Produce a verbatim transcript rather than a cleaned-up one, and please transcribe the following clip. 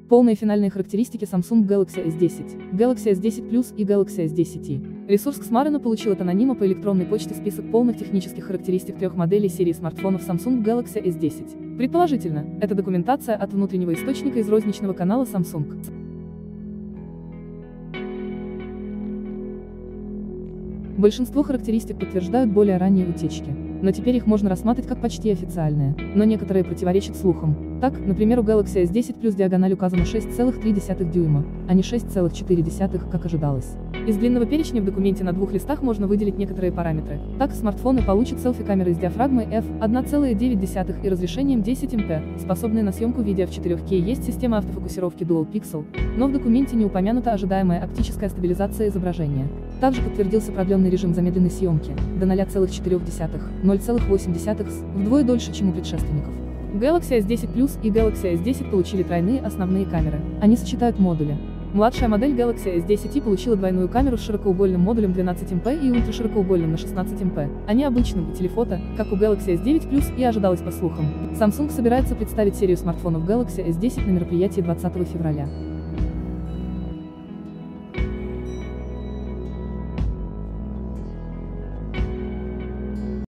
Полные финальные характеристики Samsung Galaxy эс десять, Galaxy эс десять плюс и Galaxy эс десять и. Ресурс Xmarino получил от анонима по электронной почте список полных технических характеристик трех моделей серии смартфонов Samsung Galaxy эс десять. Предположительно, это документация от внутреннего источника из розничного канала Samsung. Большинство характеристик подтверждают более ранние утечки, но теперь их можно рассматривать как почти официальные, но некоторые противоречат слухам. Так, например, у Galaxy эс десять плюс диагональ указана шесть целых три десятых дюйма, а не шесть целых четыре десятых, как ожидалось. Из длинного перечня в документе на двух листах можно выделить некоторые параметры. Так, смартфоны получат селфи-камеры с диафрагмой эф одна целая девять десятых и разрешением десять эм пэ, способные на съемку видео в четыре кей. Есть система автофокусировки Dual Pixel, но в документе не упомянута ожидаемая оптическая стабилизация изображения. Также подтвердился продленный режим замедленной съемки до ноль целых четыре десятых — ноль целых восемь десятых, вдвое дольше, чем у предшественников. Galaxy эс десять плюс и Galaxy эс десять получили тройные основные камеры. Они сочетают модули. Младшая модель Galaxy эс десять и получила двойную камеру с широкоугольным модулем двенадцать эм пэ и ультраширокоугольным на шестнадцать эм пэ, а не обычным телефото, как у Galaxy эс девять плюс и ожидалось по слухам. Samsung собирается представить серию смартфонов Galaxy эс десять на мероприятии двадцатого февраля.